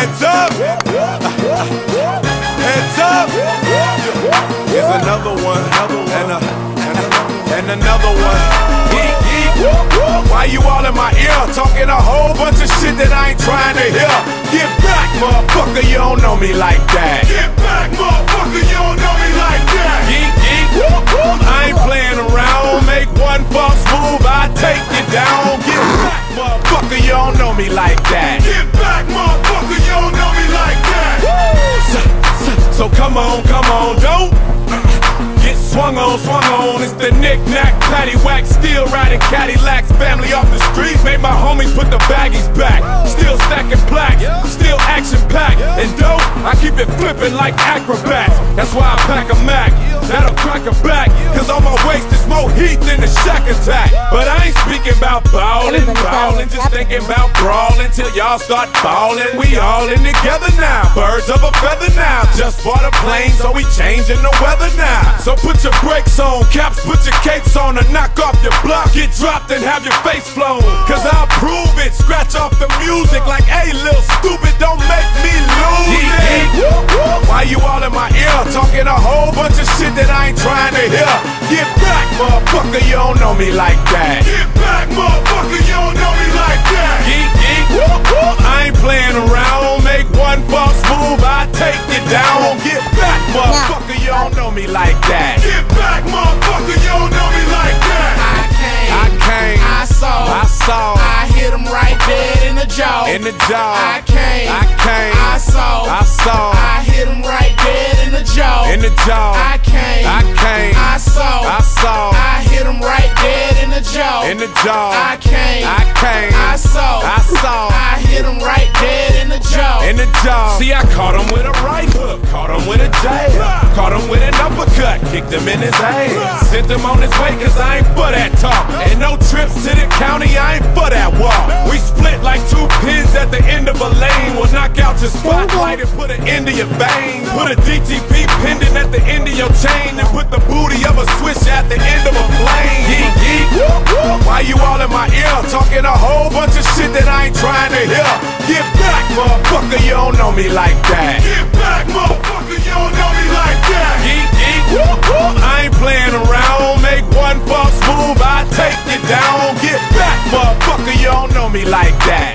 Heads up. Heads up. Here's another one. And another one. Geek, geek. Why you all in my ear? Talking a whole bunch of shit that I ain't trying to hear. Get back, motherfucker, you don't know me like that. Get back, motherfucker, you don't know me like that. Geek, geek. I ain't playing around. Make one false move, I take you down. Get back, motherfucker, you don't know me like that. Get back, motherfucker, you don't know me like that. So come on, don't get swung on. It's the knick-knack, paddywhack, still riding Cadillacs. Family off the street, made my homies put the baggies back. Still stacking plaques, still action-packed. And dope, I keep it flipping like acrobats. That's why I pack a Mac, that'll crack a back. Cause on my waist is more heat than the Shack Attack. But I ain't speaking about ballin', just thinking about brawling till y'all start ballin'. We all in together now, birds of a feather now. Just bought a plane, so we changing the weather now. So put your brakes on, caps, put your capes on, or knock off your block, get dropped and have your face flown. Cause I'll prove it, scratch off the music like, hey, little stupid, don't make me lose it. Why you all in my ear, talking a whole bunch of shit that I ain't trying to hear? Get back, motherfucker, you don't know me like that. Get back, motherfucker, you don't know me like that. Geek, geek, I ain't playing around. Make one false move, I take you down. Get back, motherfucker, you don't know me like that. Get back, motherfucker, you don't know me like that. I came, I saw, I hit him right dead in the jaw. I came, I saw, I hit him right dead in the jaw. I came, I saw, I hit him right dead in the jaw. I came, I saw, I hit him right dead in the jaw. See, I caught him with a right hook, caught him with a jab, caught him with an uppercut, kicked him in his ass, sent him on his way cause I ain't for that talk. And no trips to the county, I ain't for that walk. We split like two pins at the end of a lane. We'll knock out your spotlight and put an end to your veins. Put a DTP pendant at the end of your chain and put the booty of a switch at the end of a plane. Geek, geek. Why you all in my ear, talking a whole bunch of shit that I ain't trying to hear? Get back, motherfucker, you don't know me like that. Get back, motherfucker, you don't know me like that. Geek, geek. I ain't playing around. Make one false move, I take you down. Get back, motherfucker, you don't know me like that.